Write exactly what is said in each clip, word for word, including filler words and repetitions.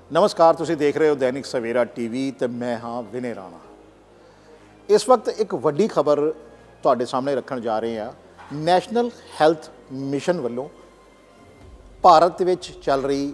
नमस्कार, तुसी देख रहे हो दैनिक सवेरा टीवी ते मैं हाँ विनय राणा। इस वक्त एक वड्डी खबर तुहाडे सामने रखण जा रहे हैं। नैशनल हैल्थ मिशन वालों भारत विच चल रही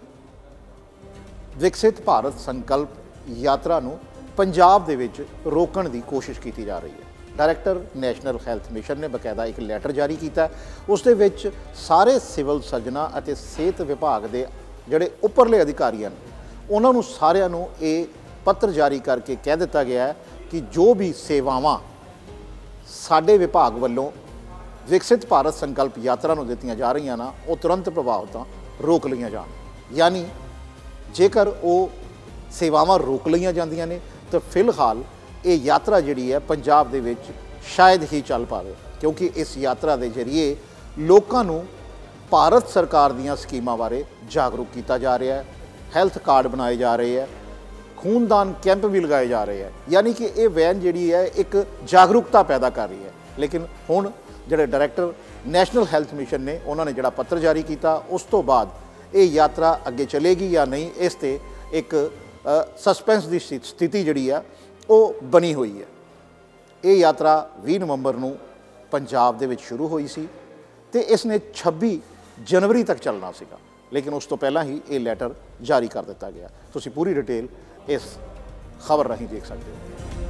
विकसित भारत संकल्प यात्रा नूं पंजाब दे विच रोकण दी कोशिश की जा रही है। डायरैक्टर नैशनल हैल्थ मिशन ने बकायदा एक लैटर जारी किया। उस दे विच सारे सिविल सर्जना अते सेहत विभाग के जिहड़े उपरले अधिकारी हैं उन्होंने सारिਆਂ ਨੂੰ ਇਹ पत्र जारी करके कह दिता गया है कि जो भी सेवावां साडे विभाग वालों विकसित भारत संकल्प यात्रा ਨੂੰ ਦਿੱਤੀਆਂ जा रही ना वो तुरंत प्रभाव तो रोक लिया जान। यानी जेकर वो सेवावां रोक लिया जांदियां ने तो फिलहाल ये यात्रा जिहड़ी है पंजाब दे विच शायद ही चल पावे, क्योंकि इस यात्रा के जरिए लोगों को भारत सरकार दीयां स्कीमां बारे जागरूक किया जा रहा है। हैल्थ कार्ड बनाए जा रहे हैं, खूनदान कैंप भी लगाए जा रहे हैं। यानी कि ये वैन जिहड़ी है एक जागरूकता पैदा कर रही है। लेकिन हुण जिहड़े डायरैक्टर नैशनल हैल्थ मिशन ने उन्होंने जिहड़ा पत्र जारी किया उस तो बाद ये यात्रा अगे चलेगी या नहीं, इस ते एक सस्पेंस की स्थिति जिहड़ी है वो बनी हुई है। ये यात्रा बीस नवंबर नूं पंजाब दे विच शुरू हुई सी ते इसने छब्बी जनवरी तक चलना सीगा, लेकिन उस तो पहला ही ये लैटर जारी कर दिता गया। तुसी पूरी डिटेल इस खबर राही देख सकते हो।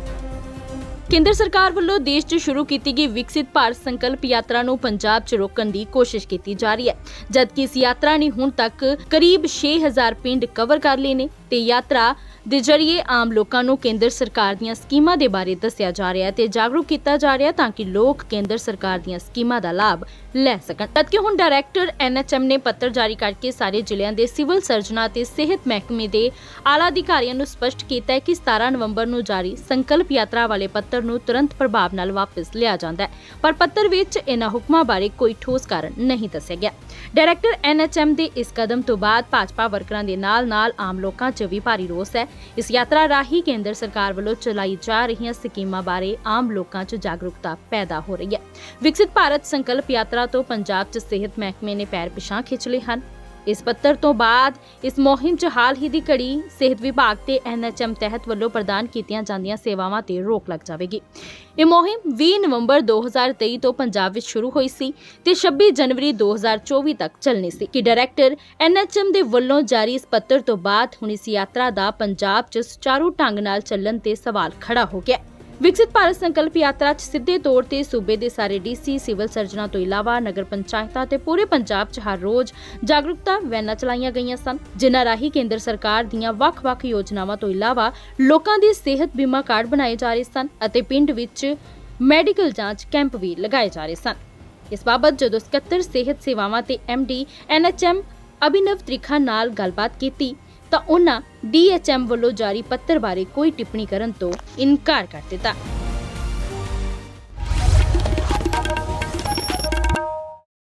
केंद्र सरकार वालों देश च शुरू की गई विकसित भारत संकल्प यात्रा नूं पंजाब च रोकण दी कोशिश की जा रही है, जबकि इस यात्रा ने हुण तक करीब छे हज़ार पिंड कवर कर लए ने ते यात्रा दे जरिए आम लोगों को केंद्र सरकार दीयां स्कीमां दे बारे दस्सिया जा रहा है ते जागरूक किया जा रहा है ताकि लोग केंद्र सरकार दीयां स्कीमां दा लाभ लै सकन। जबकि हुण डायरैक्टर एन एच एम ने पत्र जारी करके सारे जिलिਆਂ ਦੇ सिविल सर्जना ते सेहत महकमे के आला अधिकारियों को स्पष्ट किया है कि सतारह नवंबर को जारी संकल्प यात्रा वाले पत्र ਨੂੰ तुरंत प्रभाव नाल वापस लिया जाता है, पर पत्र विच इन्हां हुक्मां बारे कोई ठोस कारण नहीं दस्सिया गया। डायरैक्टर एन एच एम के इस कदम तो बाद भाजपा वर्करां दे नाल नाल आम लोकां च भी भारी रोस है। इस यात्रा राही केंद्र सरकार वालों चलाई जा रही स्कीमां बारे आम लोकां च जागरूकता पैदा हो रही है। विकसित भारत संकल्प यात्रा तो पंजाब च सेहत महकमे ने पैर पिछां खिंच लए हैं। इस पत्र तो बाद इस मुहिम च हाल ही दी घड़ी सेहत विभाग ते एन एच एम तहत वालों प्रदान कीतियां जांदियां सेवावां ते रोक लग जाएगी। ये मुहिम बीस नवंबर दो हज़ार तेईस तो पंजाब विच शुरू हुई सी ते छब्बीस जनवरी दो हज़ार चौबीस तक चलनी सी कि डायरैक्टर एन एच एम दे वल्लों जारी इस पत्र तो बाद हुण इस यात्रा दा पंजाब च सुचारू ढंग नाल चलण ते सवाल खड़ा हो गया। विकसित भारत संकल्प यात्रा च सीधे तौर ते सूबे दे सारे डी सी सिविल सर्जना तो इलावा नगर पंचायतां ते पूरे पंजाब च हर रोज जागरूकता वैनां चलाईयां गईयां सन, जिन्हां राही केंद्र सरकार दीयां वख-वख योजनावां तो इलावा लोकां दे सेहत बीमा कार्ड बनाए जा रहे सन अते पिंड विच मैडिकल जांच कैंप भी लगाए जा रहे सन। इस बाबत जदों सकत्तर सेहत सेवावां ते M D N H M Abhinav Trikha नाल गलबात कीती ਤਾਂ ਉਹਨਾਂ ਡੀ ਐਚ ਐਮ ਵੱਲੋਂ ਜਾਰੀ ਪੱਤਰ ਬਾਰੇ ਕੋਈ ਟਿੱਪਣੀ ਕਰਨ ਤੋਂ ਇਨਕਾਰ ਕਰ ਦਿੱਤਾ।